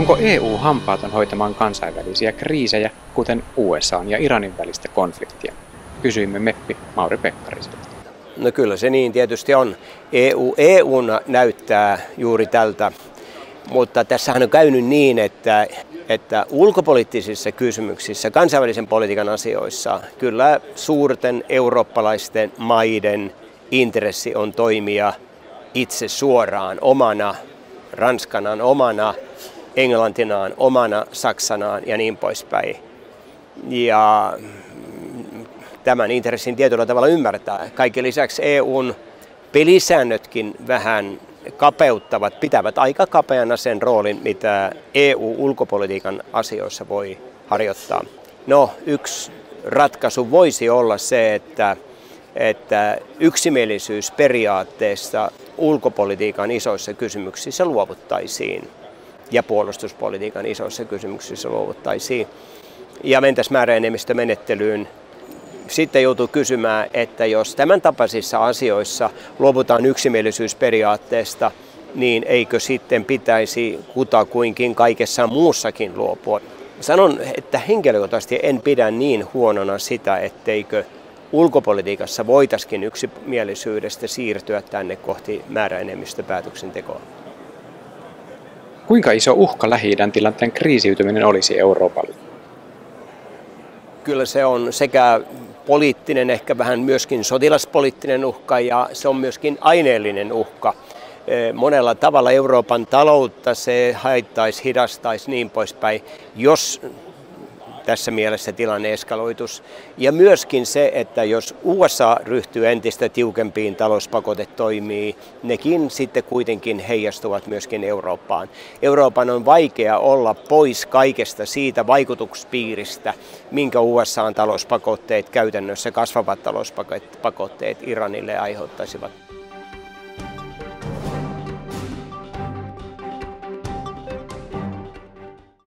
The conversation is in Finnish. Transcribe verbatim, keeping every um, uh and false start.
Onko E U hampaaton hoitamaan kansainvälisiä kriisejä, kuten U S A:n ja Iranin välistä konfliktia? Kysyimme meppi Mauri Pekkariselta. No kyllä se niin tietysti on. E U, E U:na näyttää juuri tältä, mutta tässähän on käynyt niin, että, että ulkopoliittisissa kysymyksissä, kansainvälisen politiikan asioissa, kyllä suurten eurooppalaisten maiden intressi on toimia itse suoraan omana, Ranskanaan omana, Englantinaan omana, Saksanaan ja niin poispäin. Ja tämän intressin tietyllä tavalla ymmärtää. Kaiken lisäksi E U:n pelisäännötkin vähän kapeuttavat, pitävät aika kapeana sen roolin, mitä E U-ulkopolitiikan asioissa voi harjoittaa. No, yksi ratkaisu voisi olla se, että, että yksimielisyysperiaatteesta ulkopolitiikan isoissa kysymyksissä luovuttaisiin ja puolustuspolitiikan isoissa kysymyksissä luovuttaisiin ja mentäisiin määräenemmistömenettelyyn. Sitten joutuu kysymään, että jos tämän tapaisissa asioissa luovutaan yksimielisyysperiaatteesta, niin eikö sitten pitäisi kutakuinkin kaikessa muussakin luopua? Sanon, että henkilökohtaisesti en pidä niin huonona sitä, etteikö ulkopolitiikassa voitaisiin yksimielisyydestä siirtyä tänne kohti määräenemmistöpäätöksentekoa. Kuinka iso uhka Lähi-idän tilanteen kriisiytyminen olisi Euroopalle? Kyllä se on sekä poliittinen, ehkä vähän myöskin sotilaspoliittinen uhka ja se on myöskin aineellinen uhka. Monella tavalla Euroopan taloutta se haittaisi, hidastaisi niin poispäin, jos tässä mielessä tilanne eskaloitus. Ja myöskin se, että jos U S A ryhtyy entistä tiukempiin talouspakotetoimiin, nekin sitten kuitenkin heijastuvat myöskin Eurooppaan. Euroopan on vaikea olla pois kaikesta siitä vaikutuspiiristä, minkä U S A:n talouspakotteet käytännössä kasvavat talouspakotteet Iranille aiheuttaisivat.